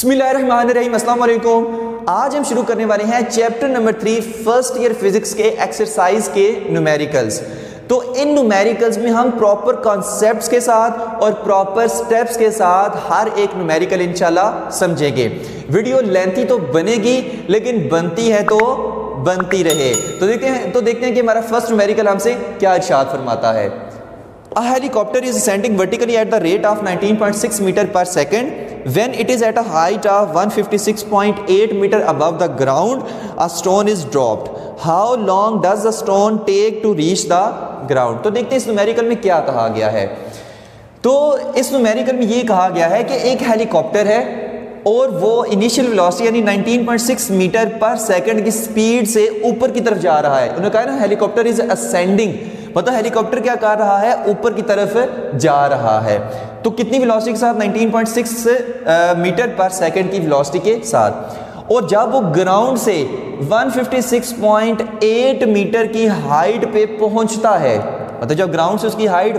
बिस्मिल्लाहिर्रहमानिर्रहीम, अस्सलाम वालेकुम। आज हम शुरू करने वाले हैं chapter number 3 first year physics के एक्सरसाइज के न्यूमेरिकल्स। तो इन न्यूमेरिकल्स में हम प्रॉपर कॉन्सेप्ट्स के साथ और प्रॉपर स्टेप्स के साथ हर एक न्यूमेरिकल इंशाल्लाह समझेंगे। वीडियो लेंथी तो बनेगी लेकिन बनती है तो बनती रहे। तो देखते हैं कि हमारा फर्स्ट न्यूमेरिकल हमसे क्या इरशाद फरमाता है। A helicopter is ascending vertically at the rate of 19.6 meter per second. When it is at a height of 156.8 meter above the ground, a stone is dropped. How long does the stone take to reach the ground? तो देखते हैं इस numerical में क्या कहा गया है। तो इस न्यूमेरिकल में ये कहा गया है कि एक हेलीकॉप्टर है और वो इनिशियल वेलोसिटी यानी 19.6 मीटर पर सेकंड की स्पीड से ऊपर की तरफ जा रहा है। उन्होंने कहा ना हेलीकॉप्टर इज असेंडिंग, मतलब हेलीकॉप्टर क्या कर रहा है, ऊपर की तरफ जा रहा है। तो कितनी वेलोसिटी के साथ, 19.6 मीटर पर सेकंड की वेलोसिटी के साथ। और जब वो ग्राउंड से 156.8 मीटर की हाइट पे पहुंचता है, मतलब जब ग्राउंड से उसकी हाइट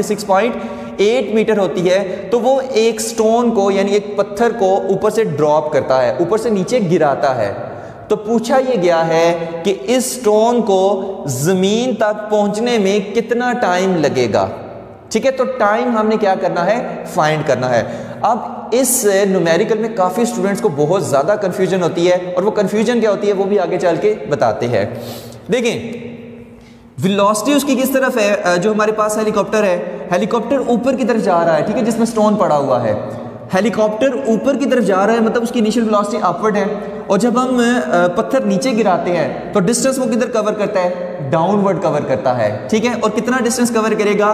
156.8 मीटर होती है तो वो एक स्टोन को यानी एक पत्थर को ऊपर से ड्रॉप करता है, ऊपर से नीचे गिराता है। तो पूछा यह गया है कि इस स्टोन को जमीन तक पहुंचने में कितना टाइम लगेगा। ठीक है, तो टाइम हमने क्या करना है, फाइंड करना है। अब इस न्यूमेरिकल में काफी स्टूडेंट्स को बहुत ज्यादा कंफ्यूजन होती है और वो कंफ्यूजन क्या होती है वो भी आगे चल के बताते हैं। देखें वेलोसिटी उसकी किस तरफ है, जो हमारे पास हेलीकॉप्टर है, हेलीकॉप्टर ऊपर की तरफ जा रहा है, ठीक है, जिसमें स्टोन पड़ा हुआ है। हेलीकॉप्टर ऊपर की तरफ जा रहा है मतलब उसकी इनिशियल वेलोसिटी अपवर्ड है। और जब हम पत्थर नीचे गिराते हैं तो डिस्टेंस वो किधर कवर करता है, डाउनवर्ड कवर करता है। ठीक है, और कितना डिस्टेंस कवर करेगा,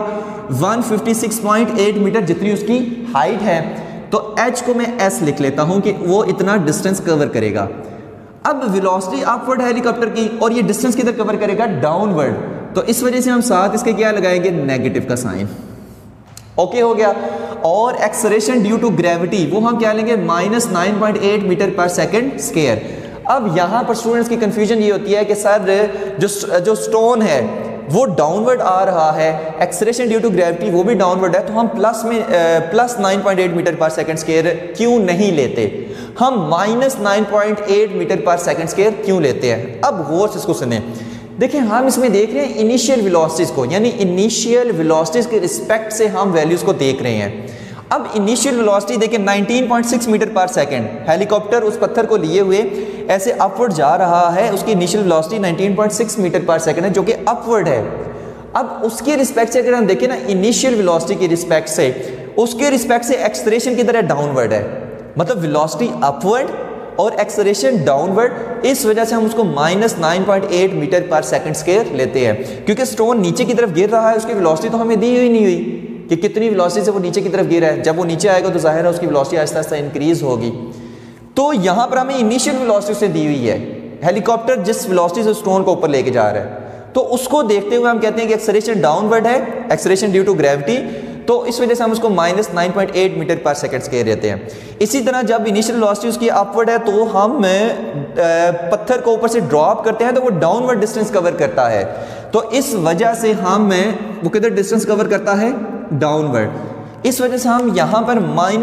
156.8 मीटर जितनी उसकी हाइट है। तो h को मैं s लिख लेता हूं कि वो इतना डिस्टेंस कवर करेगा। अब वेलोसिटी अपवर्ड हेलीकॉप्टर की और ये डिस्टेंस किधर कवर करेगा, डाउनवर्ड। तो इस वजह से हम साथ इसके क्या लगाएंगे, नेगेटिव का साइन। ओके हो गया। और एक्सेलरेशन ड्यू टू ग्रेविटी वो हम क्या लेंगे, -9.8 मीटर पर सेकंड स्क्वायर। अब यहाँ पर स्टूडेंट्स की कंफ्यूजन ये होती है कि सर जो स्टोन है वो डाउनवर्ड आ रहा है, एक्सेलरेशन ड्यू टू ग्रेविटी वो भी डाउनवर्ड है, तो हम प्लस 9.8 मीटर पर सेकंड स्क्वायर क्यों नहीं लेते, हम -9.8 मीटर पर सेकंड स्क्वायर क्यों लेते हैं। अब गौर से इसको सुने। देखिए हम इसमें देख रहे हैं इनिशियल वेलोसिटीज को, यानी इनिशियल वेलोसिटीज के रिस्पेक्ट से हम वैल्यूज को देख रहे हैं। अब इनिशियल वेलोसिटी देखिए 19.6 मीटर पर सेकंड, हेलीकॉप्टर उस पत्थर को लिए हुए ऐसे अपवर्ड जा रहा है, उसकी इनिशियल वेलोसिटी 19.6 मीटर पर सेकंड है जो कि अपवर्ड है। अब उसके रिस्पेक्ट से अगर हम देखें ना, इनिशियल वेलोसिटी के रिस्पेक्ट से, उसके रिस्पेक्ट से एक्सेलरेशन किधर है, डाउनवर्ड है, मतलब वेलोसिटी अपवर्ड और एक्सेलरेशन डाउनवर्ड। इस वजह से हम उसको -9.8 मीटर पर सेकंड स्क्वायर लेते हैं, क्योंकि स्टोन नीचे की तरफ गिर रहा है, उसकी वेलोसिटी तो हमें दी हुई नहीं हुई कि कितनी वेलोसिटी से वो नीचे की तरफ गिरा है। जब वो नीचे आएगा तो जाहिर है उसकी वेलोसिटी आहिस्ता आहिस्ता इंक्रीज होगी। तो यहाँ पर हमें इनिशियल वेलोसिटी से दी हुई है, हेलीकॉप्टर जिस वेलोसिटी से स्टोन को ऊपर लेके जा रहा है, तो उसको देखते हुए हम कहते हैं कि एक्सेलरेशन डाउनवर्ड है, एक्सेलरेशन ड्यू टू ग्रेविटी, तो इस वजह से हम उसको -9.8 मीटर पर सेकंड स्क्वायर लेते हैं। इसी तरह जब इनिशियल वेलोसिटी उसकी अपवर्ड है तो हम पत्थर को ऊपर से ड्रॉप करते हैं तो वो डाउनवर्ड डिस्टेंस कवर करता है। तो इस वजह से हम वो किधर डिस्टेंस कवर करता है, डाउनवर्ड। इस वजह से हम यहाँ पर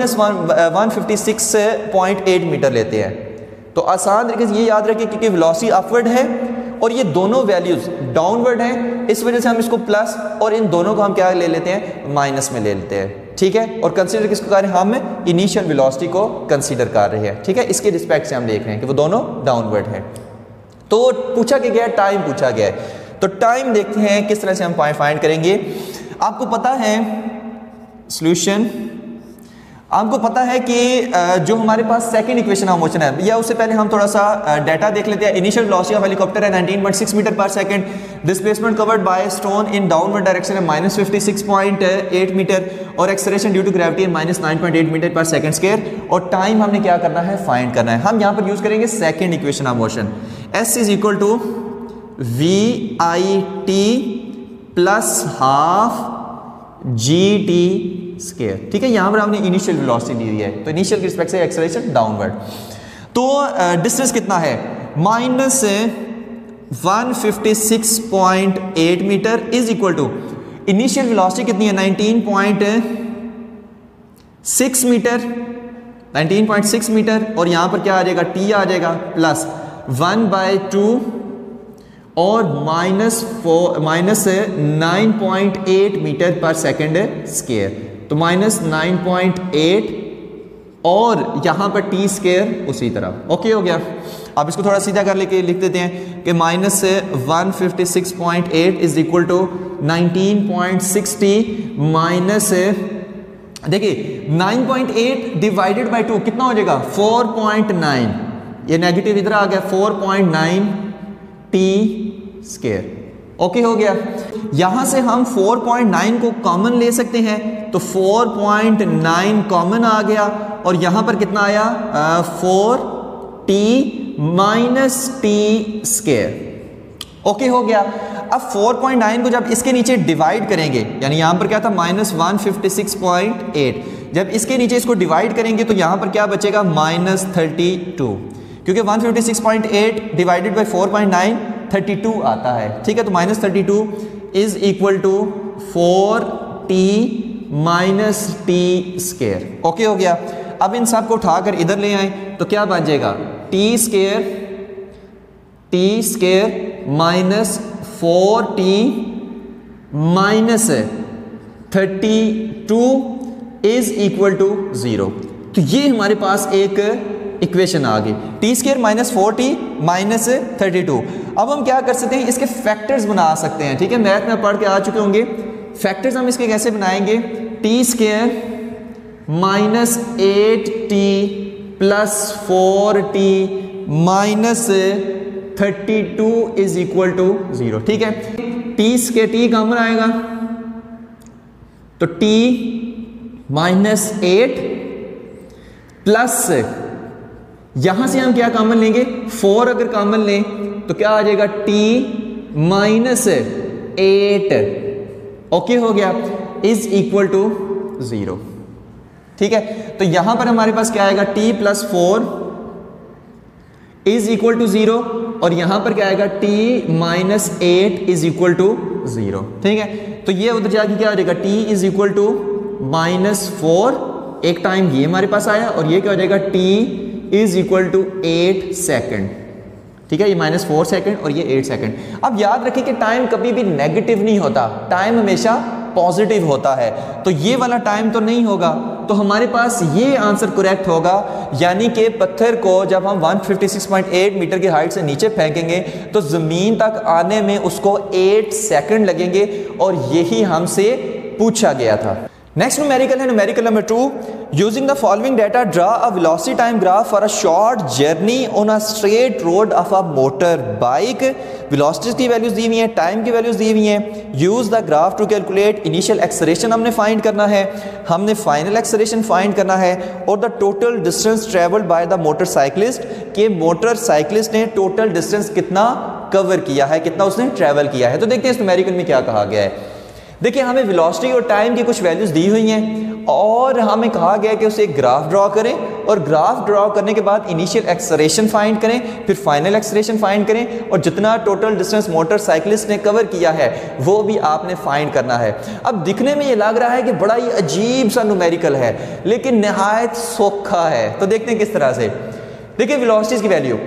-156.8 मीटर लेते हैं। तो आसान तरीके से ये याद रखें क्योंकि वेलोसिटी अपवर्ड है और ये दोनों वैल्यूज डाउनवर्ड हैं, इस वजह से हम इसको प्लस और इन दोनों को हम क्या ले लेते हैं, माइनस में ले लेते हैं। ठीक है, और कंसीडर किसको कर रहे हैं, हम इनिशियल वेलोसिटी को कंसीडर कर रहे हैं। ठीक है, इसके रिस्पेक्ट से हम देख रहे हैं कि वो दोनों डाउनवर्ड है। तो पूछा गया टाइम पूछा गया है, तो टाइम देखते हैं किस तरह से हम फाइंड करेंगे। आपको पता है सॉल्यूशन, आपको पता है कि जो हमारे पास सेकंड इक्वेशन ऑफ मोशन है, या उससे पहले हम थोड़ा सा डाटा देख लेते हैं। इनिशियल वेलोसिटी ऑफ हेलीकॉप्टर है 19.6 मीटर पर second, displacement covered by stone in downward direction है -56.8 मीटर, और एक्सेलरेशन ड्यू टू ग्रेविटी है -9.8 मीटर पर सेकंड स्क्वायर। और टाइम हमने क्या करना है, फाइंड करना है। हम यहाँ पर यूज करेंगे second equation of motion, S is equal to VIT plus half GT square. ठीक है, यहां पर हमने इनिशियल वेलोसिटी दी हुई है, तो इनिशियल के रिस्पेक्ट से एक्सेलरेशन डाउनवर्ड। तो डिस्टेंस कितना है, -156.8 metre is equal to initial velocity कितनी है, 19.6 मीटर 19.6 मीटर, और यहाँ पर क्या आ जाएगा, t आ जाएगा प्लस 1/2 और माइनस 9.8 मीटर पर सेकेंड स्क्वायर, तो माइनस 9.8 और यहाँ पर टी स्क्वायर उसी तरह। ओके हो गया। अब इसको थोड़ा सीधा कर लेके लिख देते हैं कि minus 156.8 is equal to 19.60 minus, देखिए 9.8 डिवाइडेड बाई 2 कितना हो जाएगा 4.9, ये नेगेटिव इधर आ गया 4.9 टी स्क्वायर। ओके हो गया। यहां से हम 4.9 को कॉमन ले सकते हैं, तो 4.9 कॉमन आ गया और यहां पर कितना आया 4t minus T square. Okay हो गया। अब 4.9 को जब इसके नीचे डिवाइड करेंगे, यानी यहां पर क्या था माइनस 156.8, जब इसके नीचे इसको डिवाइड करेंगे तो यहां पर क्या बचेगा माइनस 32, क्योंकि 156.8 डिवाइडेड बाई 4.9 32 आता है। ठीक है, तो minus 32 is equal to 4t minus T square. Okay हो गया। अब इन सब को उठाकर इधर ले आए तो क्या बन जाएगा T square minus 4t minus 32 is equal to 0। तो ये हमारे पास एक इक्वेशन आ गई, T square minus 4t minus 32। अब हम क्या कर सकते हैं, इसके फैक्टर्स बना सकते हैं। ठीक है, मैथ में पढ़ के आ चुके होंगे। फैक्टर्स हम इसके कैसे बनाएंगे, T square minus 8t plus 4t minus 32 is equal to 0। ठीक है, टी स्क्वायर टी कॉमन आएगा तो t माइनस 8 प्लस, यहां से हम क्या कॉमन लेंगे 4, अगर कॉमन लें तो क्या आ जाएगा t माइनस 8। ओके हो गया, इज इक्वल टू 0। ठीक है, तो यहां पर हमारे पास क्या आएगा t plus 4 is equal to 0 और यहां पर क्या आएगा t minus 8 is equal to 0। ठीक है, तो ये उधर जाके क्या हो जाएगा t is equal to minus 4, एक टाइम ये हमारे पास आया और ये क्या हो जाएगा t is equal to 8 second. ठीक है, ये माइनस 4 सेकेंड और ये 8 सेकेंड। अब याद रखिए कि टाइम कभी भी नेगेटिव नहीं होता, टाइम हमेशा पॉजिटिव होता है, तो ये वाला टाइम तो नहीं होगा, तो हमारे पास ये आंसर करेक्ट होगा। यानी कि पत्थर को जब हम 156.8 मीटर की हाइट से नीचे फेंकेंगे तो ज़मीन तक आने में उसको 8 सेकंड लगेंगे और यही हमसे पूछा गया था। नेक्स्ट न्यूमेरिकल है numerical number 2। Using the following data draw a velocity time graph for a short journey on a straight road of a motor bike. Velocities की वैल्यूज दी हुई हैं, टाइम की वैल्यूज दी हुई हैं। Use the graph to calculate initial acceleration हमने find करना है, हमने फाइनल एक्सेलरेशन फाइंड करना है और the total distance travelled by the motorcyclist, कि मोटरसाइकिलिस्ट ने टोटल डिस्टेंस कितना कवर किया है, कितना उसने ट्रेवल किया है। तो देखते हैं इस न्यूमेरिकल में क्या कहा गया है। देखिए, हमें वेलोसिटी और टाइम की कुछ वैल्यूज दी हुई हैं और हमें कहा गया है कि उसे एक ग्राफ ड्रॉ करें और ग्राफ ड्रॉ करने के बाद इनिशियल एक्सेलरेशन फाइंड करें, फिर फाइनल एक्सेलरेशन फाइंड करें और जितना टोटल डिस्टेंस मोटरसाइकिलिस्ट ने कवर किया है वो भी आपने फाइंड करना है। अब दिखने में ये लग रहा है कि बड़ा ही अजीब सा न्यूमेरिकल है, लेकिन नहायत सौखा है। तो देखते हैं किस तरह से। देखिए, वेलोसिटीज की वैल्यू,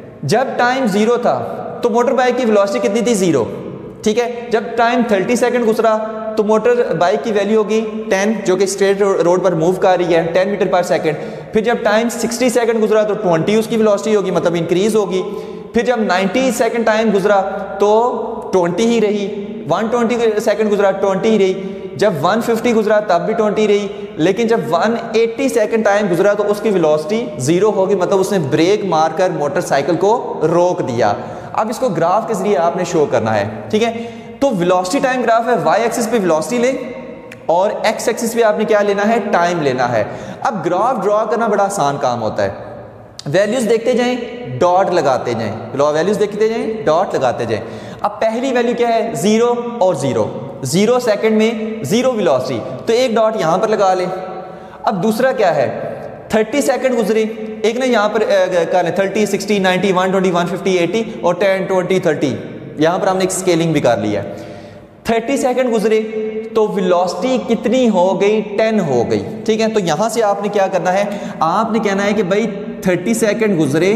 जब टाइम 0 था तो मोटर बाइक की वेलोसिटी कितनी थी 0। ठीक है, जब टाइम 30 सेकंड गुजरा तो मोटर बाइक की वैल्यू होगी 10, जो कि स्ट्रेट रोड पर मूव कर रही है 10 मीटर पर सेकंड। फिर जब टाइम 60 सेकंड गुजरा तो 20 उसकी वेलोसिटी होगी, मतलब इंक्रीज होगी। फिर जब 90 सेकंड टाइम गुजरा तो 20 ही रही, 120 सेकंड गुजरा 20 ही रही, जब 150 गुजरा तब भी 20 रही, लेकिन जब 180 सेकंड टाइम गुजरा तो उसकी वेलोसिटी 0 होगी, मतलब उसने ब्रेक मारकर मोटरसाइकिल को रोक दिया। अब इसको ग्राफ के जरिए आपने शो करना है। ठीक है, तो वेलोसिटी टाइम ग्राफ है, वाई एक्सिस पे वेलोसिटी ले और एक्स एक्सिस पे आपने क्या लेना है, टाइम लेना है। अब ग्राफ ड्रॉ करना बड़ा आसान काम होता है, वैल्यूज देखते जाएं, डॉट लगाते जाएं, वैल्यूज देखते जाएं, डॉट लगाते जाएं। अब पहली वैल्यू क्या है 0 और 0 सेकंड में 0 वेलोसिटी, तो एक डॉट यहां पर लगा ले। अब दूसरा क्या है 30 सेकंड गुजरे, एक ने यहाँ पर 30, 60, 90, 120, 150, 80 और 10, 20, 30, यहाँ पर हमने एक स्केलिंग भी कर लिया है। 30 सेकंड गुजरे तो वेलोसिटी कितनी हो गई, 10 हो गई। ठीक है, तो यहां से आपने क्या करना है, आपने कहना है कि भाई 30 सेकंड गुजरे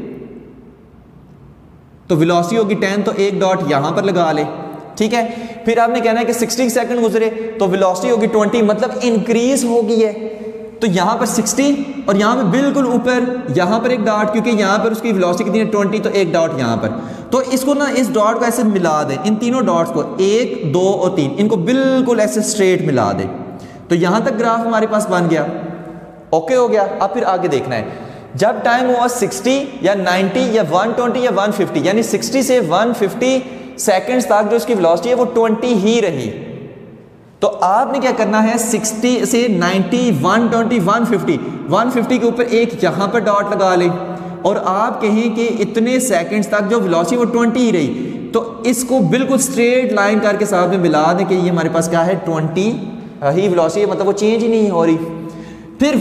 तो वेलोसिटी होगी 10, तो एक डॉट यहां पर लगा ले। ठीक है, फिर आपने कहना है कि 60 सेकंड गुजरे तो वेलोसिटी होगी 20, मतलब इंक्रीज हो गई है। तो यहां पर 60 और यहां पे बिल्कुल ऊपर यहां पर एक डॉट, क्योंकि यहां पर उसकी वेलोसिटी कितनी है 20, तो एक डॉट यहां पर। तो इसको ना, इस डॉट को ऐसे मिला दे, इन तीनों डॉट्स को 1 2 और 3 इनको बिल्कुल ऐसे स्ट्रेट मिला दे। तो यहां तक ग्राफ हमारे पास बन गया, ओके हो गया। अब फिर आगे देखना है, जब टाइम हुआ 60 या 90 या 120 या 150, यानी 60 से 150 सेकंड्स तक जो इसकी वेलोसिटी है वो 20 ही रही। तो आपने क्या करना है, 60 से 90 120 150 के ऊपर एक यहां पर डॉट लगा ले और आप कहें कि इतने सेकंड्स तक जो वेलोसिटी वो 20 ही रही। तो इसको बिल्कुल स्ट्रेट लाइन करके साथ में मिला दें कि ये हमारे पास क्या है 20 ही वेलोसिटी, मतलब वो चेंज ही नहीं हो रही। फिर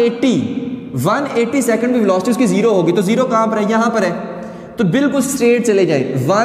180 सेकंड में वेलोसिटी उसकी 0 होगी, तो 0 कहां पर है, यहां पर है। तो बिल्कुल स्ट्रेट चले जाए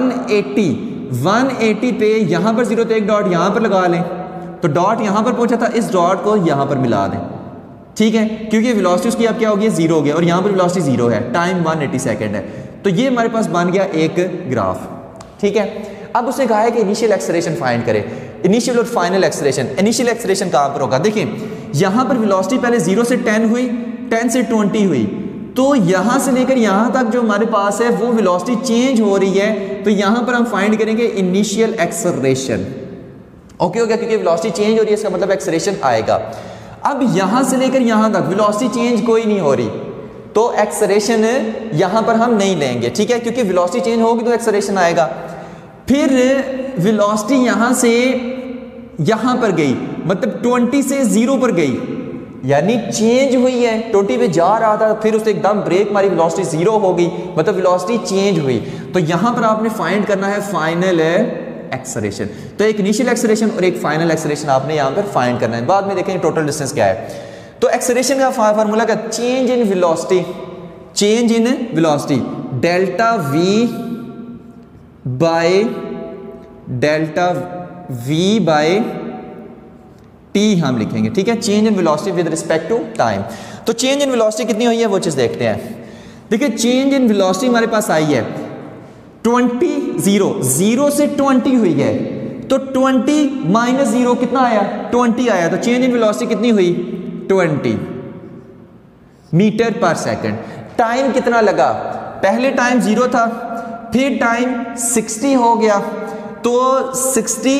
180 पे यहां पर 0, तो एक डॉट यहां पर लगा लें, तो डॉट यहां पर पहुंचा था, इस डॉट को यहां पर मिला दें। ठीक है, क्योंकि वेलोसिटी उसकी अब क्या हो गई, 0 हो गया और यहां पर वेलोसिटी 0 है, टाइम 180 सेकंड है। तो ये हमारे पास बन गया एक ग्राफ। ठीक है, अब उसने कहा है कि इनिशियल एक्सेलरेशन फाइंड करें, इनिशियल और फाइनल एक्सेलरेशन। इनिशियल एक्सेलरेशन कहां पर होगा, देखिए यहां पर वेलोसिटी पहले 0 से 10 हुई, 10 से 20 हुई, तो यहां से लेकर यहां तक जो हमारे पास है वो वेलोसिटी चेंज हो रही है। तो यहां पर हम फाइंड करेंगे इनिशियल एक्सेलरेशन। ओके हो गया, क्योंकि वेलोसिटी चेंज हो रही है, इसका मतलब एक्सेलरेशन आएगा। अब यहां से लेकर यहां तक वेलोसिटी चेंज कोई नहीं हो रही, तो एक्सेलरेशन यहां पर हम नहीं लेंगे। ठीक है, क्योंकि वेलोसिटी चेंज होगी तो एक्सेलरेशन आएगा। फिर वेलोसिटी यहां से यहां पर गई, मतलब 20 से 0 पर गई, यानी चेंज हुई है। 20 पे जा रहा था, फिर उसने एकदम ब्रेक मारी, वेलोसिटी 0 हो गई, मतलब वेलोसिटी चेंज हुई। तो यहां पर आपने फाइंड करना है फाइनल एक्सेलरेशन। तो एक इनिशियल एक्सेलरेशन और एक फाइनल एक्सेलरेशन आपने यहां पर फाइंड करना है। बाद में देखेंगे टोटल डिस्टेंस क्या है। तो एक्सेलरेशन का फार्मूला क्या, change in velocity delta V by T हम लिखेंगे। ठीक है, change in velocity with respect to time. तो चेंज इन वेलोसिटी कितनी हुई है वो चीज देखते हैं। देखिए चेंज इन वेलोसिटी हमारे पास आई है 0 से 20 हुई है, तो 20 माइनस 0 कितना आया, 20 आया। तो चेंज इन वेलोसिटी कितनी हुई, 20 मीटर पर सेकंड। टाइम कितना लगा, पहले टाइम 0 था, फिर टाइम 60 हो गया, तो 60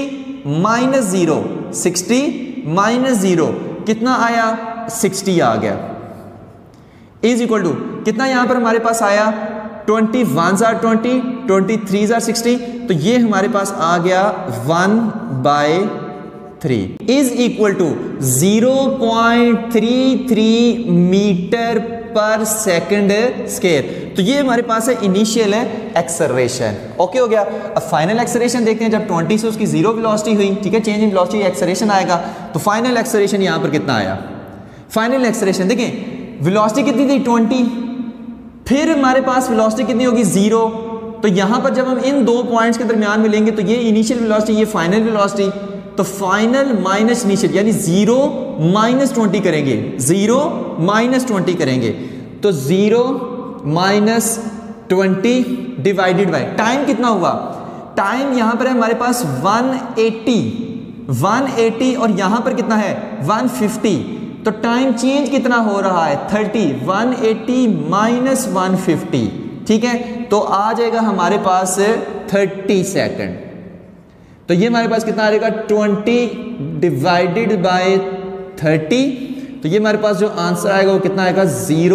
माइनस 0 कितना आया, 60 आ गया, इज इक्वल टू कितना यहां पर हमारे पास आया, 21 are 20, 23 are 60, तो ये हमारे पास आ गया 1/3 इज इक्वल टू 0.33 मीटर पर सेकंड स्क्वायर। तो ये हमारे पास है इनिशियल है एक्सेलरेशन। ओके हो गया। अब फाइनल एक्सेलरेशन देखते हैं, जब 20 से उसकी 0 वेलोसिटी हुई, ठीक है, चेंज इन वेलोसिटी एक्सेलरेशन आएगा, तो फाइनल एक्सेलरेशन यहां पर कितना आया, फाइनल एक्सेलरेशन देखिए वेलोसिटी कितनी थी 20, फिर हमारे पास वेलोसिटी कितनी होगी 0, तो यहां पर जब हम इन दो पॉइंट्स के दरमियान मिलेंगे तो ये इनिशियल वेलोसिटी, ये फाइनल वेलोसिटी, तो फाइनल माइनस इनिशियल यानी 0 माइनस 20 करेंगे, 0 माइनस 20 करेंगे, तो 0 माइनस 20 डिवाइडेड बाय टाइम कितना हुआ, टाइम यहां पर है हमारे पास 180 और यहां पर कितना है 150, तो टाइम चेंज कितना हो रहा है 30, 180 माइनस 150, ठीक है, तो आ जाएगा हमारे पास 30 सेकंड। तो ये हमारे पास कितना आ जाएगा 20 डिवाइडेड बाय 30, तो ये हमारे पास जो आंसर आएगा वो कितना आएगा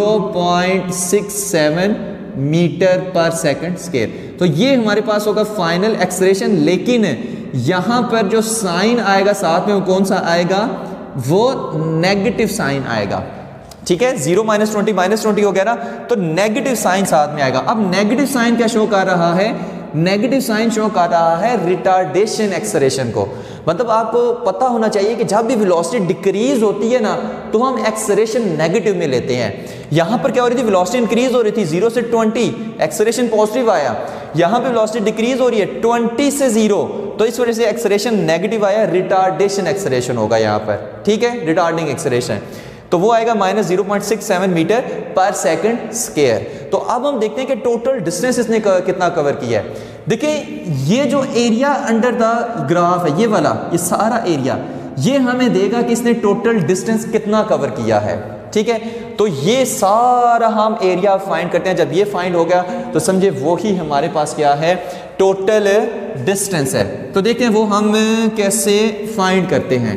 0.67 मीटर पर सेकंड स्क्वायर। तो ये हमारे पास होगा फाइनल एक्सेलरेशन, लेकिन यहां पर जो साइन आएगा साथ में वो कौन सा आएगा, वो नेगेटिव साइन आएगा, ठीक है, 0 -20 -20 हो गया ना, तो नेगेटिव साइन साथ में आएगा। अब नेगेटिव साइन क्या शो कर रहा है, नेगेटिव साइन शो कर रहा है रिटार्डेशन एक्सेलरेशन को। मतलब आपको पता होना चाहिए कि जब भी वेलोसिटी डिक्रीज होती है ना तो हम एक्सेलरेशन नेगेटिव में लेते हैं। यहां पर क्या हो रही थी, वेलोसिटी इंक्रीज हो रही थी 0 से 20, एक्सेलरेशन पॉजिटिव आया। यहां पे वेलोसिटी डिक्रीज हो रही है 20 से 0, तो इस वजह से एक्सेलरेशन नेगेटिव आया, रिटार्डेशन एक्सेलरेशन होगा यहां पर, ठीक है, रिटार्डिंग एक्सेलरेशन। तो वो आएगा -0.67 मीटर पर सेकंड स्क्वायर। तो अब हम देखते हैं कि टोटल डिस्टेंस इसने कितना कवर किया है। देखिए ये जो एरिया अंडर द ग्राफ है, ये वाला, ये सारा एरिया, ये हमें देगा कि इसने टोटल डिस्टेंस कितना कवर किया है, ठीक है। तो ये सारा हम एरिया फाइंड करते हैं। जब ये फाइंड हो गया तो समझे वो ही हमारे पास क्या है, टोटल डिस्टेंस है। तो देखते हैं वो हम कैसे फाइंड करते हैं।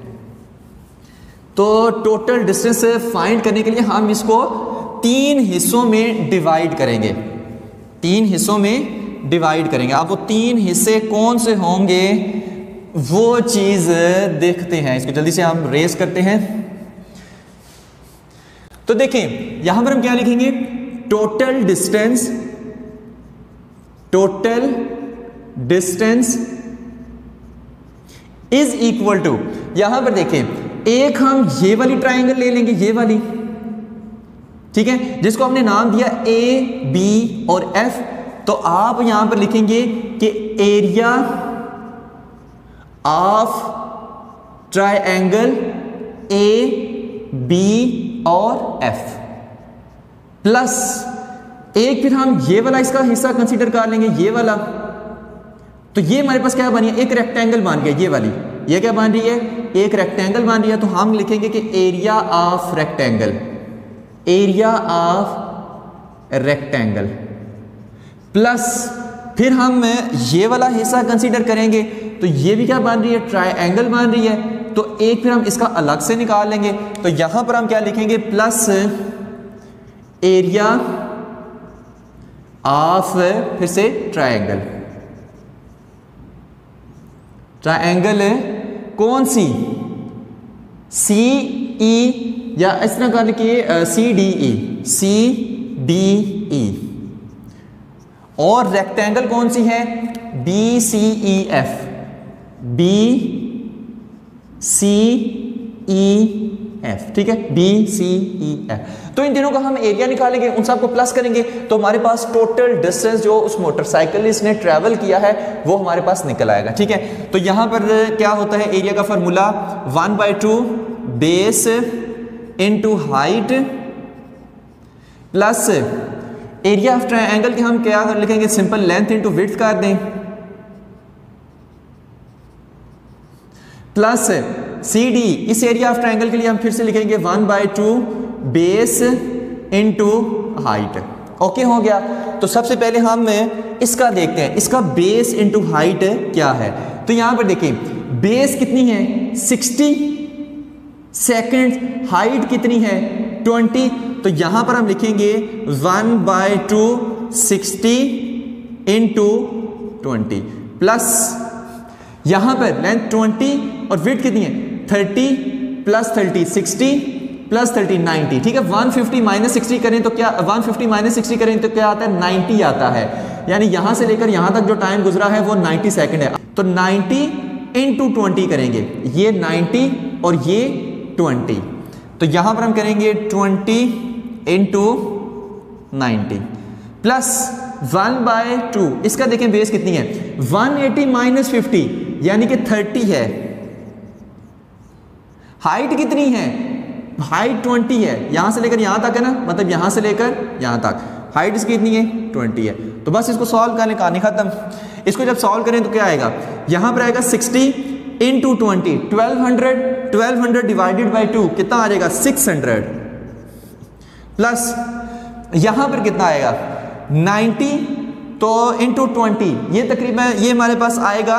तो टोटल डिस्टेंस फाइंड करने के लिए हम इसको 3 हिस्सों में डिवाइड करेंगे, 3 हिस्सों में डिवाइड करेंगे। अब वो 3 हिस्से कौन से होंगे वो चीज देखते हैं। इसको जल्दी से हम रेस करते हैं। तो देखें यहां पर हम क्या लिखेंगे, total distance is equal to, यहां पर देखें एक हम ये वाली ट्राइंगल ले लेंगे, ये वाली, ठीक है, जिसको हमने नाम दिया ए, बी और एफ। तो आप यहां पर लिखेंगे कि area of triangle A, B और एफ प्लस एक, फिर हम ये वाला इसका हिस्सा कंसीडर कर लेंगे, ये वाला। तो ये हमारे पास क्या बन गया, एक रेक्टेंगल बन गया, ये वाली, ये क्या बन रही है, एक रेक्टेंगल बन रही है। तो हम लिखेंगे कि area of rectangle, area of rectangle plus फिर हम ये वाला हिस्सा कंसीडर करेंगे। तो ये भी क्या बन रही है, ट्रायंगल बन रही है। तो एक फिर हम इसका अलग से निकाल लेंगे। तो यहां पर हम क्या लिखेंगे, प्लस एरिया ऑफ, फिर से ट्रायंगल, ट्रायंगल कौन सी, सी ई, या इस तरह कर लिखिए C D E, C D E. और रेक्टेंगल कौन सी है, B C E F, B C E F, ठीक है, बी सी ई एफ। तो इन तीनों का हम एरिया निकालेंगे, उन सबको प्लस करेंगे तो हमारे पास टोटल डिस्टेंस जो उस मोटरसाइकिलिस्ट ने ट्रेवल किया है वो हमारे पास निकल आएगा, ठीक है। तो यहां पर क्या होता है, एरिया का formula 1/2 base into height plus area of triangle के हम क्या लिखेंगे, सिंपल लेंथ इनटू विड्थ कर दें, प्लस सी डी, इस एरिया ऑफ ट्रायंगल के लिए हम फिर से लिखेंगे 1/2 बेस इनटू हाइट। ओके हो गया। तो सबसे पहले हम इसका देखते हैं, इसका बेस इनटू हाइट क्या है। तो यहां पर देखिए बेस कितनी है 60 सेकंड, हाइट कितनी है 20। तो यहां पर हम लिखेंगे 1/2 60 इंटू 20 प्लस यहां पर लेंथ 20 और विड्थ कितनी है 30 प्लस 30 60 प्लस 30 90, ठीक है। 150 माइनस 60 करें तो क्या, 150 माइनस 60 करें तो क्या आता है 90 आता है। यानी यहां से लेकर यहां तक जो टाइम गुजरा है वो 90 सेकंड है। तो 90 इंटू 20 करेंगे, ये 90 और ये 20। तो यहां पर हम करेंगे 20 इंटू 90 प्लस 1/2, इसका देखें बेस कितनी है 180 माइनस 50 यानी कि 30 है। हाइट कितनी है, हाइट 20 है, यहां से लेकर यहां तक है ना, मतलब यहां से लेकर यहां तक हाइट इसकी कितनी है 20 है। तो बस इसको सॉल्व करने कहानी खत्म। इसको जब सॉल्व करें तो क्या आएगा, यहां पर आएगा 60 इंटू 20 1200 डिवाइडेड बाई 2 कितना आ जाएगा 600 प्लस यहां पर कितना आएगा 90 तो इंटू 20 ये तकरीबन ये हमारे पास आएगा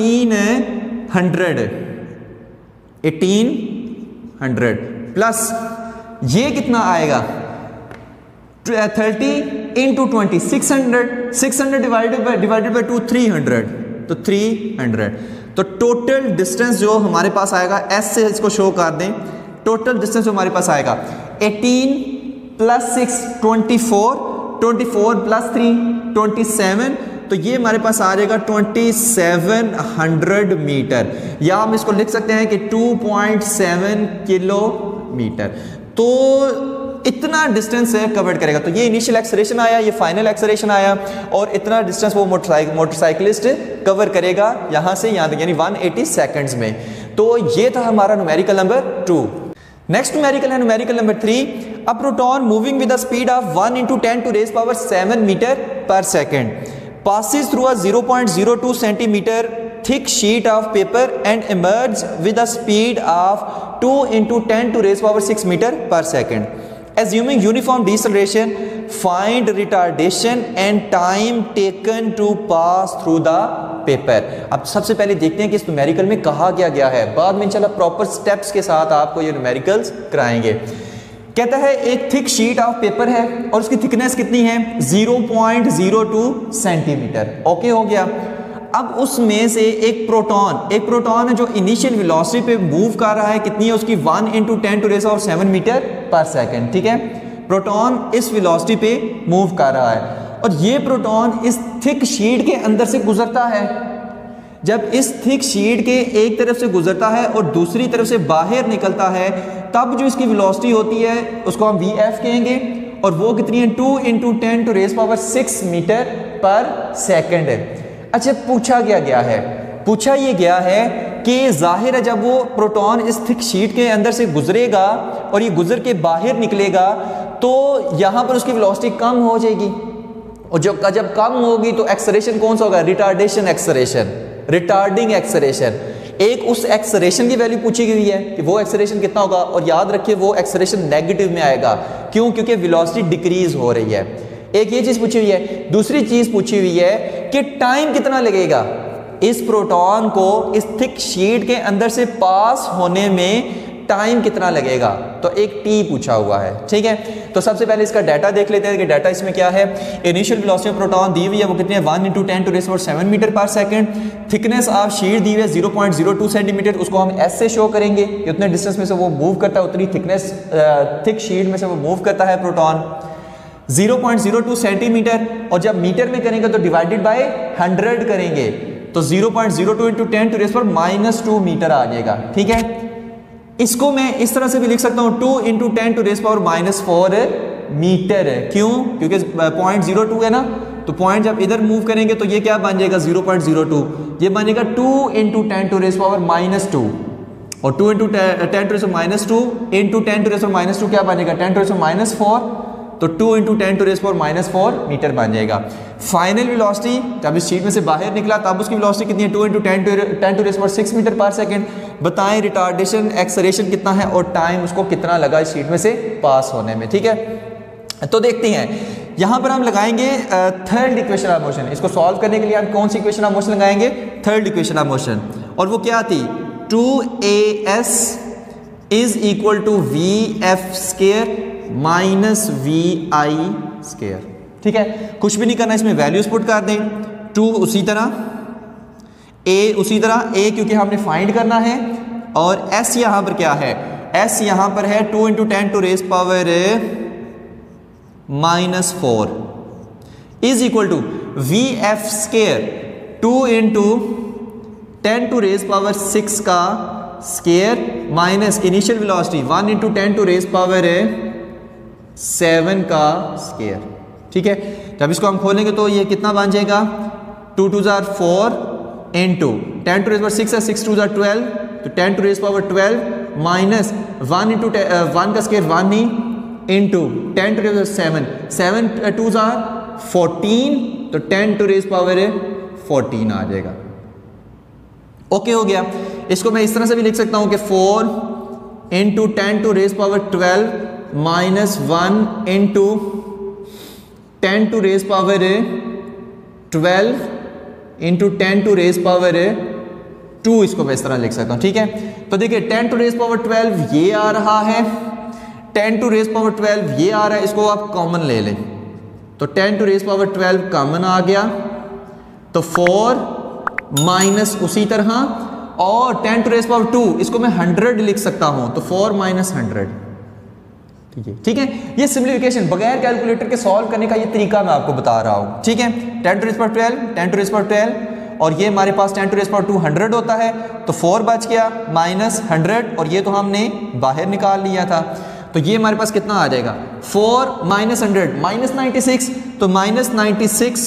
1800 प्लस ये कितना आएगा 30 इंटू 20 600 डिवाइडेड बाई 2 300 तो 300। तो टोटल डिस्टेंस जो हमारे पास आएगा एस से इसको शो कर दें, टोटल डिस्टेंस जो हमारे पास आएगा 18 प्लस 6 24 प्लस 3 27 तो ये हमारे पास आ जाएगा 2700 मीटर, या हम इसको लिख सकते हैं कि 2.7 किलोमीटर। तो इतना डिस्टेंस कवर करेगा। तो ये इनिशियल एक्सेलरेशन आया, ये फाइनल एक्सेलरेशन आया, और इतना डिस्टेंस वो मोटरसाइकिलिस्ट कवर करेगा यहाँ से यहाँ तक, यानी 180 सेकंड्स में। तो ये था हमारा न्यूमेरिकल नंबर 2। नेक्स्ट न्यूमेरिकल है numerical number 3। A proton moving with the speed of 1 × 10⁻⁷ metre पर second passes through a 0.02 centimeter thick sheet of paper and emerges with a speed of 2 × 10⁶ meter per second. Assuming uniform deceleration, find retardation and time taken to pass through the paper. अब सबसे पहले देखते हैं कि इस numerical में कहा गया है, बाद में इंशाल्लाह प्रॉपर स्टेप्स के साथ आपको ये न्यूमेरिकल्स कराएंगे। कहता है एक थिक शीट ऑफ पेपर है और उसकी थिकनेस कितनी है 0.02 सेंटीमीटर। ओके हो गया। अब उसमें से एक प्रोटॉन है जो इनिशियल वेलोसिटी पे मूव कर रहा है, कितनी है उसकी 1 × 10⁷ मीटर पर सेकेंड। ठीक है, प्रोटॉन इस वेलोसिटी पे मूव कर रहा है और ये प्रोटॉन इस थिक शीट के अंदर से गुजरता है। जब इस थिक शीट के एक तरफ से गुजरता है और दूसरी तरफ से बाहर निकलता है, तब जो इसकी वेलोसिटी होती है उसको हम VF कहेंगे, और वो कितनी है 2 × 10⁶ मीटर पर सेकेंड। अच्छा, पूछा ये गया है कि जाहिर है जब वो प्रोटॉन इस थिक शीट के अंदर से गुजरेगा और ये गुजर के बाहर निकलेगा तो यहाँ पर उसकी वेलोसिटी कम हो जाएगी, और जब कम होगी तो एक्सेलरेशन कौन सा होगा, रिटार्डिंग एक्सेलरेशन। एक उस एक्सेलरेशन की वैल्यू पूछी गई है कि वो एक्सेलरेशन कितना होगा, और याद रखिए वो एक्सेलरेशन नेगेटिव में आएगा। क्यों? क्योंकि वेलोसिटी डिक्रीज हो रही है। एक ये चीज पूछी हुई है। दूसरी चीज पूछी हुई है कि टाइम कितना लगेगा इस प्रोटॉन को इस थिक शीट के अंदर से पास होने में, टाइम कितना लगेगा, तो एक टी पूछा हुआ है। ठीक है, तो सबसे पहले इसका डाटा देख लेते हैं कि डाटा इसमें क्या है। इनिशियल वेलोसिटी ऑफ प्रोटॉन दी हुई है, वो कितनी है 1 × 10⁻⁷ मीटर पर सेकंड। थिकनेस ऑफ शीट दी हुई है 0.02 सेंटीमीटर, उसको हम एस से शो करेंगे कि उतने डिस्टेंस में से वो मूव करता है, उतनी थिकनेस थिक शीट में से वो मूव करता है प्रोटॉन 0.02 सेंटीमीटर, और जब मीटर में करेंगे तो डिवाइडेड बाय 100 करेंगे तो 0.02 × 10⁻⁻² मीटर आ जाएगा। ठीक है, इसको मैं इस तरह से भी लिख सकता हूं 2 × 10⁻⁴ मीटर है। क्यों? क्योंकि 0.02 है ना, तो पॉइंट जब इधर मूव करेंगे तो ये क्या बन जाएगा 0.02, ये बनेगा 2 × 10⁻⁻², और 2 × 10⁻² × 10⁻² क्या बनेगा 10⁻⁴, तो 2 × 10⁻⁴ मीटर बन जाएगा। फाइनल वेलोसिटी जब इस शीट में से बाहर निकला तब उसकी वेलोसिटी कितनी है 2 × 10⁻⁶ मीटर पर सेकेंड। बताएं रिटार्डेशन एक्सेलरेशन कितना है और टाइम उसको कितना लगा इस शीट में से पास होने में। ठीक है, तो देखते हैं यहां पर हम लगाएंगे थर्ड इक्वेशन ऑफ मोशन। इसको सॉल्व करने के लिए हम कौन सी इक्वेशन ऑफ मोशन लगाएंगे, थर्ड इक्वेशन ऑफ मोशन, और वो क्या थी 2AS = VF² - VI²। ठीक है, कुछ भी नहीं करना, इसमें वैल्यूज पुट कर दें। 2 उसी तरह, A उसी तरह, A क्योंकि हमने फाइंड करना है, और S यहां पर क्या है, S यहां पर है 2 × 10⁻⁴ = VF², 2 × 10⁻⁶ का स्क्वायर माइनस इनिशियल वेलोसिटी 1 × 10⁻⁷ का स्क्वायर। ठीक है, जब इसको हम खोलेंगे तो ये कितना बन जाएगा 2 × 2 = 4 × 10⁻⁶ है 6 × 2 = 12, तो 10⁻12 माइनस 1 × 1 का स्क्वायर 1 ही इंटू 10⁻7, 7 × 2 = 14, तो 10⁻14 आ जाएगा। ओके हो गया। इसको मैं इस तरह से भी लिख सकता हूं कि 4 × 10⁻12 माइनस 1 × 10⁻12 × 10⁻2, इसको मैं इस तरह लिख सकता हूं। ठीक है, तो देखिए 10⁻12 ये आ रहा है, 10⁻12 ये आ रहा है, इसको आप कॉमन ले लें तो 10⁻12 कॉमन आ गया, तो 4 माइनस उसी तरह, और 10⁻2 इसको मैं 100 लिख सकता हूं, तो 4 - 100। ठीक है। ये सिम्प्लिफिकेशन बगैर कैलकुलेटर के सॉल्व करने का ये तरीका मैं आपको बता रहा हूँ, ठीक है। 10 to the power 12, 10 to the power 12 और ये हमारे पास 10 to the power 2 100 होता है, तो 4 बच गया माइनस 100 और ये तो हमने बाहर निकाल लिया था, तो ये हमारे पास कितना आ जाएगा 4 माइनस 100 माइनस 96, तो minus 96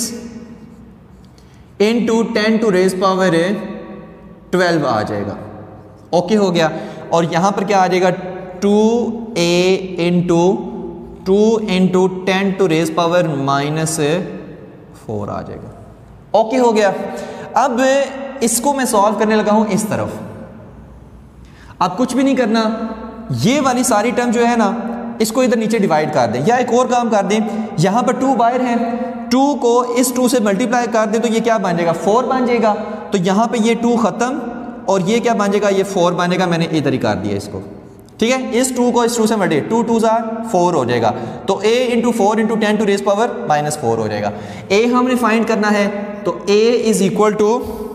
into 10 to the power 12 आ जाएगा। ओके हो गया। और यहाँ पर क्या आ जाएगा 2a into 2 into 10 to the power minus 4 आ जाएगा। ओके हो गया। अब इसको मैं सॉल्व करने लगा हूं इस तरफ। अब कुछ भी नहीं करना, ये वाली सारी टर्म जो है ना इसको इधर नीचे डिवाइड कर दें, या एक और काम कर दें, यहां पर 2 बाहर है, 2 को इस 2 से मल्टीप्लाई कर दें तो ये क्या बन जाएगा 4 बन जाएगा। तो यहां पे ये 2 खत्म और ये क्या बन जाएगा ये 4 बनेगा। मैंने इधर ही कर दिया इसको, ठीक है। इस 2 को इस 2 से मल्टीप्लाई 2 2 4 हो जाएगा, तो a into 4 into 10 to the power minus 4 हो जाएगा। a हमने फाइंड करना है, तो a is equal to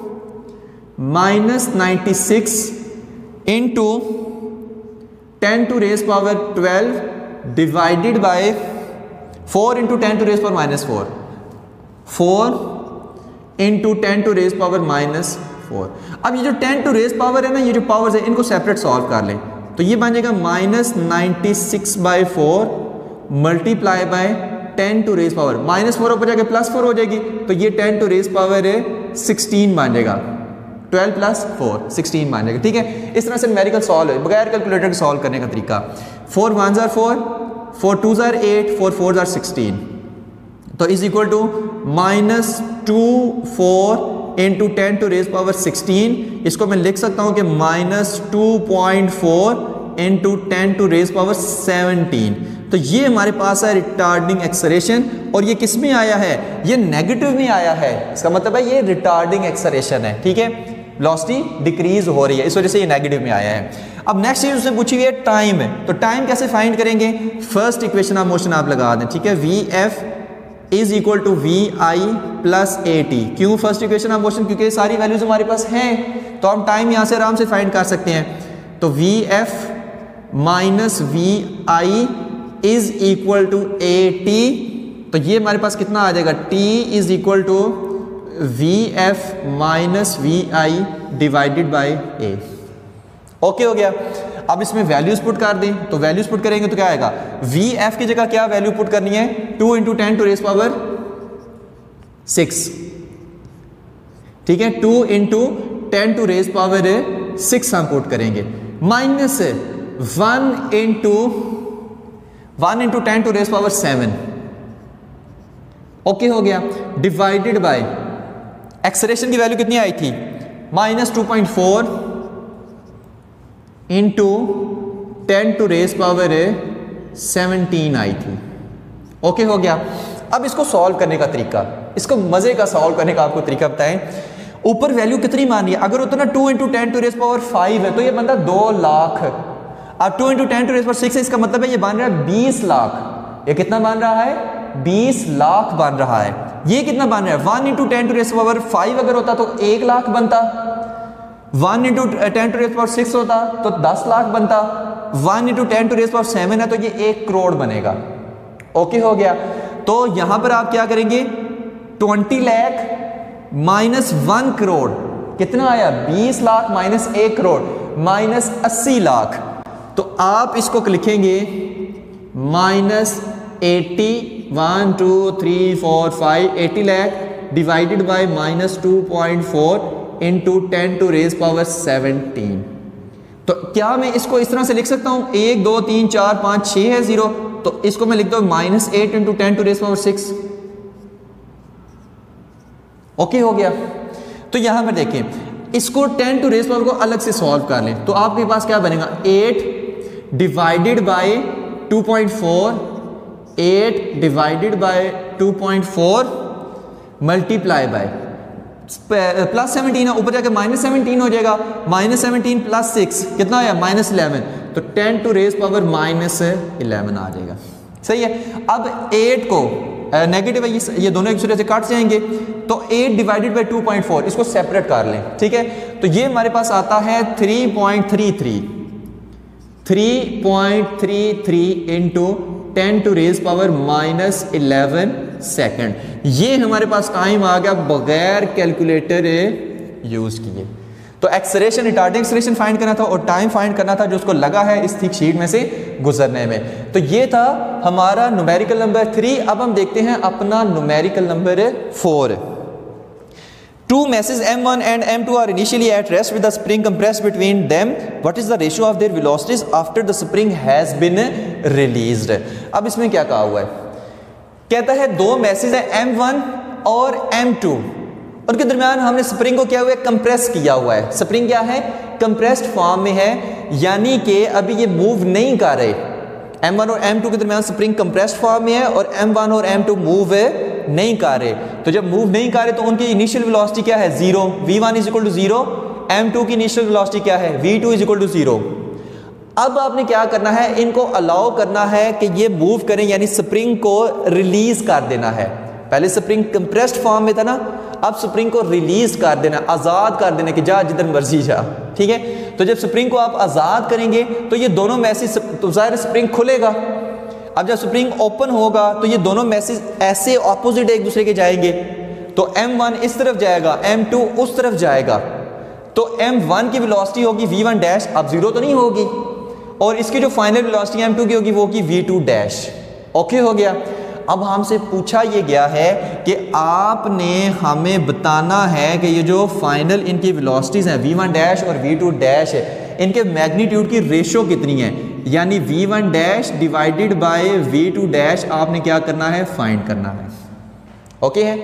minus 96 into 10 to the power 12 divided by 4 into 10 to the power minus 4, 4 into 10 to the power minus 4। अब ये जो 10 to the power है ना, ये जो पावर्स है इनको सेपरेट सॉल्व कर लें, तो ये बन जाएगा minus 96/4 multiply by 10 to the power minus 4 ऊपर जाके प्लस 4 हो जाएगी, तो ये 10 to the power 16 बन जाएगा। 12 प्लस 4 16 बन जाएगा, ठीक है। इस तरह से न्यूमेरिकल सॉल्व है बगैर कैलकुलेटर के सॉल्व करने का तरीका। 4 1 are 4, 4 2 are 8, 4 4 are 16, तो is equal to minus 24 into 10 to the power 16। इसको मैं लिख सकता हूं कि minus 2.4 into 10 to the power 17। तो ये हमारे पास है रिटार्डिंग एक्सेलरेशन, और ये किस में आया है, ये नेगेटिव में आया है। इसका मतलब है ये रिटार्डिंग एक्सेलरेशन है, ठीक है। वेलोसिटी डिक्रीज हो रही है, इस वजह से ये नेगेटिव में आया है। अब नेक्स्ट चीज उससे पूछी हुई है टाइम है, तो टाइम कैसे फाइंड करेंगे। फर्स्ट इक्वेशन ऑफ मोशन आप लगा दें, ठीक है। VF is equal to VI plus AT। क्यों फर्स्ट इक्वेशन ऑफ मोशन, क्योंकि सारी वैल्यूज हमारे पास हैं, तो हम टाइम यहां से आराम से फाइंड कर सकते हैं। तो VF minus VI is equal to AT, तो ये हमारे पास कितना आ जाएगा T is equal to VF minus VI divided by A। Okay हो गया। अब इसमें वैल्यूज पुट कर दें, तो वैल्यूज पुट करेंगे तो क्या आएगा, VF की जगह क्या वैल्यू पुट करनी है 2 इंटू 10 to the power 6, ठीक है। 2 इंटू 10 to the power 6 हम पुट करेंगे, minus 1 into 10 to the power 7। Okay हो गया। डिवाइडेड बाय एक्सेलरेशन की वैल्यू कितनी आई थी minus 2.4 into 10 to the power 17 आई थी। ओके हो गया। अब इसको सॉल्व करने का तरीका, इसको मजे का सॉल्व करने का आपको तरीका बताएं। ऊपर वैल्यू कितनी मान है, अगर होता ना 2 इंटू 10 to the power 5 है तो ये बनता 2 लाख। अब 2 इंटू 10 to the power 6 है, इसका मतलब है ये बन रहा है 20 लाख। ये कितना बन रहा है 20 लाख बन रहा है। ये कितना बन रहा है 1 इंटू 10 to the power 5 अगर होता तो 1 लाख बनता, 1 इंटू 10 to the power 6 होता तो 10 लाख बनता, 1 इंटू 10 to the power 7 है तो ये 1 करोड़ बनेगा। ओके हो गया। तो यहां पर आप क्या करेंगे 20 लाख माइनस 1 करोड़ कितना आया 20 लाख माइनस 1 करोड़ माइनस 80 लाख। तो आप इसको लिखेंगे minus 80 1 2 3 4 5 80 lakh divided by minus 2.4 into 10 to the power 17। तो क्या मैं इसको इस तरह से लिख सकता हूं 1 2 3 4 5 6 है 0, तो इसको मैं लिखता हूं minus 8 into 10 to the power 6। Okay हो गया। तो यहां पर देखें इसको 10 to the power को अलग से सॉल्व कर लें, तो आपके पास क्या बनेगा 8 divided by 2.4, 8 divided by 2.4 multiply by plus 17 है, ऊपर जाके माइनस 17 हो जाएगा, माइनस 17 प्लस 6 कितना आया माइनस 11, तो 10 to the power माइनस 11 आ जाएगा। सही है। अब 8 को नेगेटिव है, ये दोनों एक दूसरे से काट जाएंगे, तो 8 डिवाइडेड बाय 2.4 इसको सेपरेट कर लें, ठीक है। तो ये हमारे पास आता है 3.33, 3.33 इंटू 10⁻⁻11 सेकेंड। ये हमारे पास टाइम आ गया बगैर कैलकुलेटर यूज किए। तो एक्सलेरेशन, रिटार्डिंग एक्सलेरेशन फाइंड करना था और टाइम फाइंड करना था जो उसको लगा है इस थिक शीट में से गुजरने में। तो ये था हमारा न्यूमेरिकल नंबर 3। अब हम देखते हैं अपना numerical number 4। Two masses m1 and m2 are initially at rest with the spring compressed between them. What is the ratio of their velocities after the spring has been released? अब इसमें क्या कहा हुआ है? कहता है दो मैसेज है m1 और m2, उनके दरमियान हमने स्प्रिंग को क्या हुआ है? कंप्रेस किया हुआ है। स्प्रिंग क्या है? कंप्रेस्ड फॉर्म में है, यानी कि अभी ये मूव नहीं कर रहे। m1 और m2 के दरमियान स्प्रिंग कंप्रेस्ड फॉर्म में है और m1 और m2 मूव नहीं कर रहे। तो जब मूव नहीं कर रहे तो उनकी इनिशियल वेलोसिटी क्या है? 0। v1 is equal to 0। m2 की इनिशियल वेलोसिटी क्या है? v2 is equal to 0। अब आपने क्या करना है? इनको अलाउ करना है कि ये मूव करें, यानी स्प्रिंग को रिलीज कर देना है। पहले स्प्रिंग कंप्रेस्ड फॉर्म में था ना, अब स्प्रिंग को रिलीज कर देना, आजाद कर देना कि जा जिधर मर्जी जा। ठीक है, तो जब स्प्रिंग को आप आजाद करेंगे तो ये दोनों मैसेज, तो ज़ाहिर स्प्रिंग खुलेगा। अब जब स्प्रिंग ओपन होगा तो ये दोनों मैसेज ऐसे ऑपोजिट एक दूसरे के जाएंगे। तो m1 इस तरफ जाएगा, m2 उस तरफ जाएगा। तो m1 की वेलोसिटी होगी v1 डैश, अब 0 तो नहीं होगी, और इसकी जो फाइनल वेलोसिटी m2 की होगी वो होगी v2 डैश। ओके हो गया। अब हमसे पूछा ये गया है कि आपने हमें बताना है कि ये जो फाइनल इनकी वेलोसिटीज हैं v1 डैश और v2 डैश है, इनके मैग्नीट्यूड की रेशो कितनी है, यानी v1 dash divided by v2 dash आपने क्या करना है? फाइंड करना है। ओके है,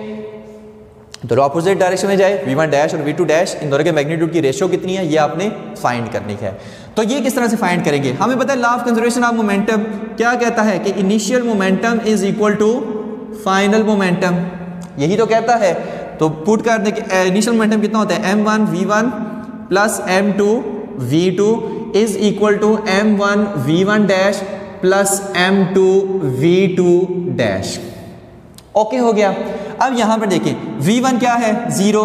तो ऑपोजिट डायरेक्शन में जाए, v1 डैश और v2 डैश, इन दोनों के मैग्नीट्यूड की रेशो कितनी है ये आपने फाइंड करनी है। तो ये किस तरह से फाइंड करेंगे? हमें पता है law of conservation of momentum क्या कहता है कि initial momentum is equal to final momentum, यही तो कहता है। तो पुट कर दें कि इनिशियल मोमेंटम कितना होता है? m1 v1 plus m2 v2 is equal to m1 v1 dash plus m2 v2 dash. Okay हो गया। अब यहां पर देखें v1 क्या है? 0,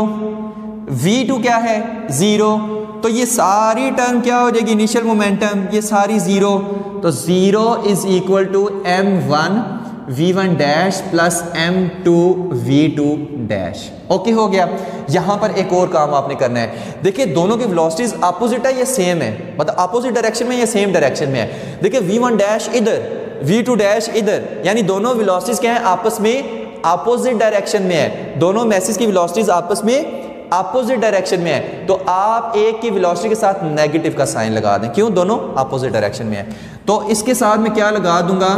v2 क्या है? 0। तो ये सारी टर्म क्या हो जाएगी? इनिशियल मोमेंटम, ये सारी 0। तो 0 is equal to m1 v1 dash plus m2 v2 dash. Okay हो गया। यहां पर एक और काम आपने करना है। देखिए दोनों की वेलोसिटीज अपोजिट है या सेम है? मतलब अपोजिट डायरेक्शन में या सेम डायरेक्शन में है? देखिए v1 डैश इधर, v2 डैश इधर, यानी दोनों वेलोसिटीज क्या है? आपस में अपोजिट डायरेक्शन में है। दोनों मैसेज की वेलोसिटीज आपस में अपोजिट डायरेक्शन में है। तो आप एक की वेलोसिटी के साथ नेगेटिव का साइन लगा दें। क्यों? दोनों अपोजिट डायरेक्शन में है। तो इसके साथ मैं क्या लगा दूंगा?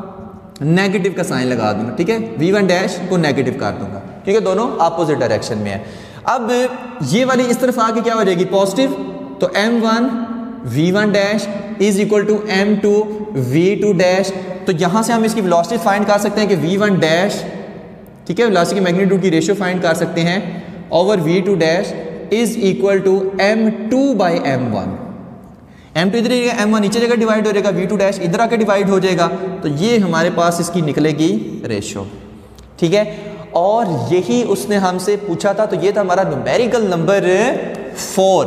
नेगेटिव का साइन लगा दूंगा। ठीक है, v1 डैश को नेगेटिव कर दूंगा क्योंकि दोनों अपोजिट डायरेक्शन में है। अब ये वाली इस तरफ आके क्या हो जाएगी? पॉजिटिव। तो m1 v1 dash is equal to m2 v2 dash. तो यहां से हम इसकी वेलोसिटी फाइंड कर सकते हैं कि v1 डैश, ठीक है, वेलोसिटी की मैग्नीट्यूड की रेशियो फाइंड कर सकते हैं, over v2 dash is equal to m2 by m1। m2 इधर m1 नीचे जगह डिवाइड हो जाएगा, v2 डैश इधर आके डिवाइड हो जाएगा। तो ये हमारे पास इसकी निकलेगी रेशियो। ठीक है, और यही उसने हमसे पूछा था। तो ये था हमारा न्यूमेरिकल नंबर 4।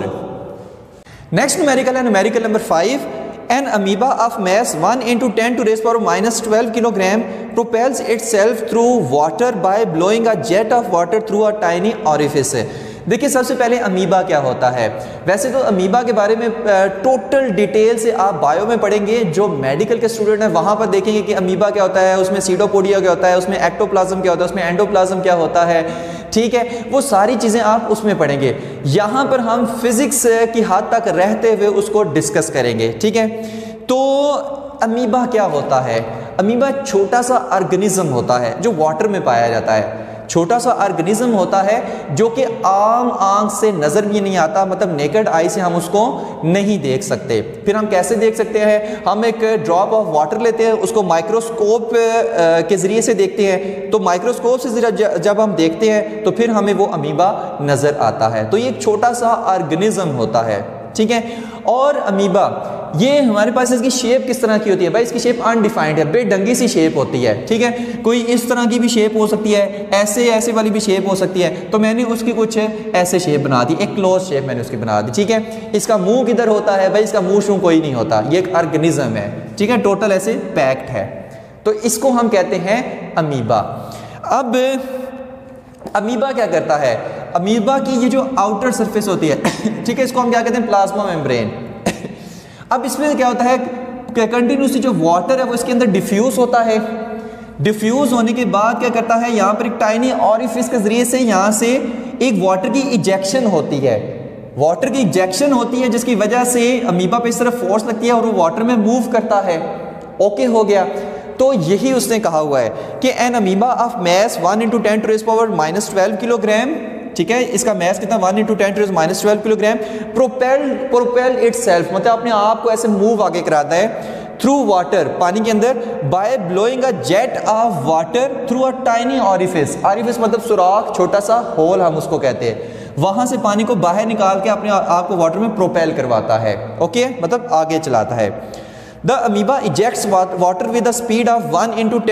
नेक्स्ट न्यूमेरिकल है numerical number 5। An amoeba of mass 1 into 10 to raise power minus 12 kilogram propels itself through water by blowing a jet of water through a tiny orifice। देखिए सबसे पहले अमीबा क्या होता है। वैसे तो amoeba के बारे में टोटल डिटेल से आप बायो में पढ़ेंगे, जो मेडिकल के स्टूडेंट हैं वहाँ पर देखेंगे कि अमीबा क्या होता है, उसमें सीडोपोडिया क्या होता है, उसमें एक्टोप्लाज्म क्या होता है, उसमें एंडोप्लाज्म क्या होता है। ठीक है, वो सारी चीज़ें आप उसमें पढ़ेंगे। यहाँ पर हम फिजिक्स की हद तक रहते हुए उसको डिस्कस करेंगे। ठीक है, तो अमीबा क्या होता है? अमीबा छोटा सा ऑर्गेनिज्म होता है जो वाटर में पाया जाता है। छोटा सा ऑर्गेनिज्म होता है जो कि आम आंख से नज़र भी नहीं आता, मतलब नेकेड आई से हम उसको नहीं देख सकते। फिर हम कैसे देख सकते हैं? हम एक ड्रॉप ऑफ वाटर लेते हैं, उसको माइक्रोस्कोप के ज़रिए से देखते हैं। तो माइक्रोस्कोप से जब हम देखते हैं तो फिर हमें वो अमीबा नज़र आता है। तो ये एक छोटा सा ऑर्गेनिज्म होता है। ठीक है। और अमीबा, ये हमारे पास इसकी शेप किस तरह की होती है भाई? इसकी शेप अनडिफाइंड है, बेढंगी सी शेप होती है, ठीक है। कोई इस तरह की भी शेप हो सकती है, ऐसे ऐसे वाली भी शेप हो सकती है, तो मैंने उसकी कुछ ऐसे शेप बना दी, एक क्लोज शेप मैंने उसकी बना दी, ठीक है। इसका मुंह किधर होता है भाई? इसका मुंह शू कोई नहीं होता, ये एक ऑर्गेनिज्म है, ठीक है, टोटल ऐसे पैक्ड है, तो इसको हम कहते हैं अमीबा। अब अमीबा क्या करता है? अमीबा की ये जो आउटर सरफेस होती है ठीक है, इसको हम क्या कहते हैं? Plasma membrane. अब इसमें क्या होता है? कंटिन्यूसली जो वाटर है वो इसके अंदर डिफ्यूज होता है। डिफ्यूज होने के बाद क्या करता है? यहाँ पर एक टाइनी ऑरिफिस के जरिए से यहाँ से एक वाटर की इजेक्शन होती है, वाटर की इजेक्शन होती है, जिसकी वजह से अमीबा पे इस तरह फोर्स लगती है और वो वाटर में मूव करता है। ओके हो गया। तो यही उसने कहा हुआ है कि an amoeba of mass 1 × 10⁻⁻12 kilogram, ठीक है, इसका मैस कितना? 1 × 10⁻12 किलोग्राम। प्रोपेल इटसेल्फ, मतलब अपने आप को ऐसे मूव आगे कराता है थ्रू वाटर, पानी के अंदर, by blowing a jet of water through a tiny orifice. Orifice मतलब सुराख, छोटा सा होल हम उसको कहते हैं, वहां से पानी को बाहर निकाल के अपने आप को वाटर में प्रोपेल करवाता है। ओके, मतलब आगे चलाता है। The amoeba ejects water with the speed of 1 ×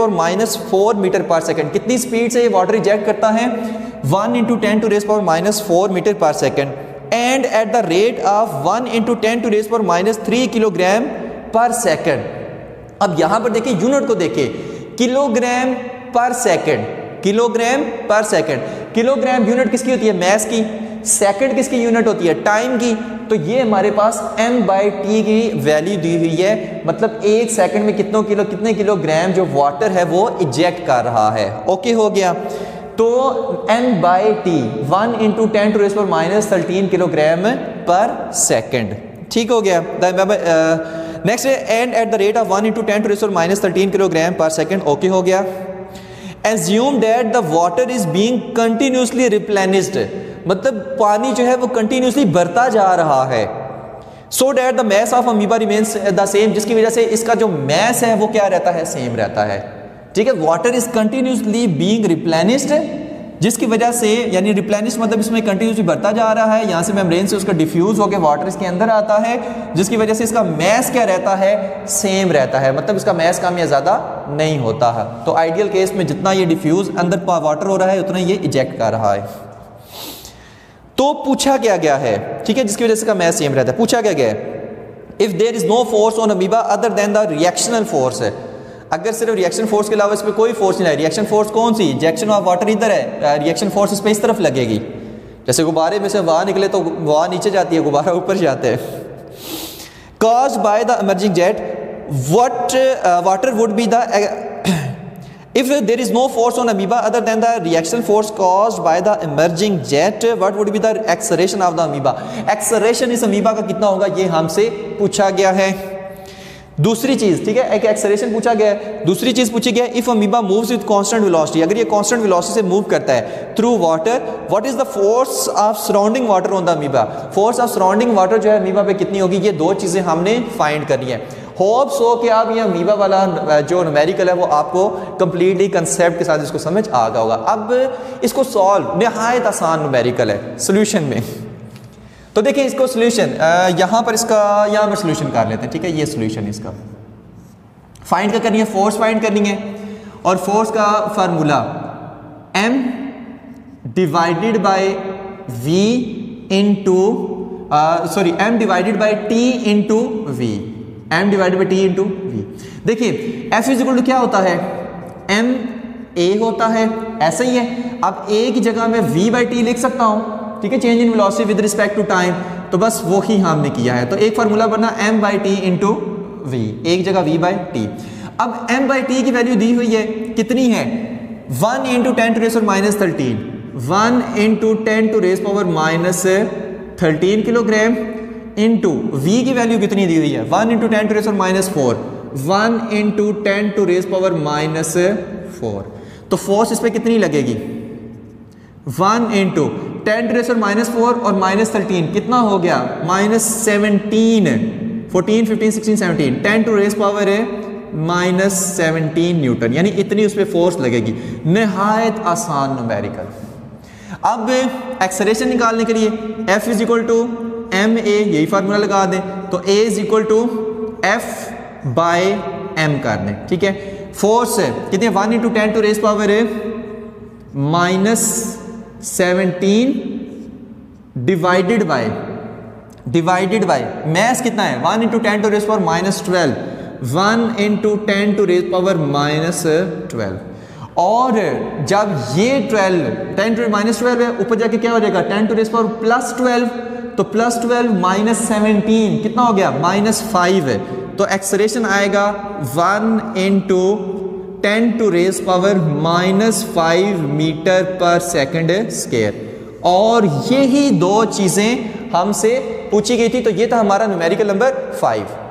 10⁻⁻4 metre पर सेकेंड। कितनी स्पीड से ये वाटर इजेक्ट करता है? 1 × 10⁻⁻4 मीटर पर second, and at the rate of 1 × 10⁻3 kilogram per second. अब यहां पर देखिए यूनिट को देखिए, kilogram per second, kilogram per second. Kilogram unit किसकी होती है? मैस की। सेकंड किसकी यूनिट होती है? टाइम की। तो ये हमारे पास m/t की वैल्यू दी हुई है, मतलब एक सेकंड में कितने किलोग्राम जो वाटर है वो इजेक्ट कर रहा है। ओके हो गया। तो m/t 1 × 10⁻13 किलोग्राम पर सेकंड, ठीक हो गया। Next and at the rate of 1 × 10⁻13 kilogram per second. Okay हो गया। Assume that the water is being continuously replenished, मतलब पानी जो है वो कंटिन्यूसली बढ़ता जा रहा है। So that the mass of amoeba remains the same, जिसकी वजह से इसका जो मैस है वो क्या रहता है? सेम रहता है, ठीक है। Water is continuously being replenished, जिसकी वजह से, यानी रिप्लेनिश मतलब इसमें कंटिन्यूसली बढ़ता जा रहा है, यहाँ से मेम्ब्रेन से उसका डिफ्यूज होकर वाटर इसके अंदर आता है, जिसकी वजह से इसका मैस क्या रहता है? सेम रहता है, मतलब इसका मैस कम या ज़्यादा नहीं होता है। तो आइडियल केस में जितना ये डिफ्यूज अंदर वाटर हो रहा है उतना ये इजेक्ट कर रहा है। तो पूछा क्या गया है, ठीक है, जिसकी वजह से इसका मैस सेम रहता है। पूछा क्या गया है? If there is no force on amoeba other than the reactional force है, अगर सिर्फ रिएक्शन फोर्स के अलावा इस पर कोई फोर्स नहीं है, रिएक्शन फोर्स कौन सी? इजेक्शन ऑफ वाटर इधर है, रिएक्शन फोर्स इस पर इस तरफ लगेगी, जैसे गुब्बारे में से हवा निकले तो हवा नीचे जाती है, गुब्बारा ऊपर जाते हैं। Caused by the emerging jet water would be the if there is no force on amoeba other than the reaction force caused by the emerging jet, what would be the acceleration of the amoeba? acceleration इस amoeba का कितना होगा ये हमसे पूछा गया है। दूसरी चीज, ठीक है, एक एक्सेलरेशन पूछा गया है। दूसरी चीज पूछी गया है, if amoeba moves with constant velocity, अगर ये कांस्टेंट वेलोसिटी से मूव करता है through water, what is the force of surrounding water on the amoeba? Force of surrounding water जो है अमीबा पे कितनी होगी? ये दो चीजें हमने फाइंड करनी है। होप्स हो कि आप ये अमीबा वाला जो न्यूमेरिकल है वो आपको कंप्लीटली कंसेप्ट के साथ इसको समझ आ गया होगा। अब इसको सॉल्व, निहायत आसान न्यूमेरिकल है सोल्यूशन में। तो देखिए इसको सोल्यूशन यहाँ पर सोल्यूशन कर लेते हैं, ठीक है। ये सोल्यूशन इसका फाइंड क्या करनी है? फोर्स फाइंड करनी है, और फोर्स का formula m divided by v into m divided by t into v, m divided by T into V. देखिए F इज इक्वल टू क्या होता है? m a होता है, ऐसा ही है। अब a की जगह मैं v बाई टी लिख सकता हूँ, ठीक है, change in velocity with respect to time. तो बस वो ही हमने किया है। तो एक फार्मूला बना m by T into V, एक जगह v बाई टी। अब m बाई टी की वैल्यू दी हुई है, कितनी है? 1 × 10⁻13, 1 × 10⁻13 किलोग्राम इंटू v की वैल्यू कितनी दी हुई है? 1 × 10⁻4, 1 × 10⁻4। तो फोर्स इस पे कितनी लगेगी? 1 × 10⁻4 और -13 कितना हो गया? -17, 14, 15, 16, 17, 10⁻17 न्यूटन, यानी इतनी उस पर फोर्स लगेगी। निहायत आसान न्यूमेरिकल। अब एक्सेलरेशन निकालने के लिए F is equal to M A, यही फार्मूला लगा दें, तो A is equal to F by M कर दें, ठीक है। फोर्स कितने 1 into 10 to raise power -17 divided by mass कितना है 1 into 10 to raise power -12, 1 into 10 to raise power -12। और जब ये 10 टू -12 है, ऊपर जाके क्या हो जाएगा 10 टू रेज पावर +12, तो +12 -17 कितना हो गया -5 है। तो एक्सेलरेशन आएगा 1 into 10 to raise power -5 metre पर सेकंड स्क्वायर। और यही दो चीजें हमसे पूछी गई थी, तो ये था हमारा न्यूमेरिकल नंबर 5।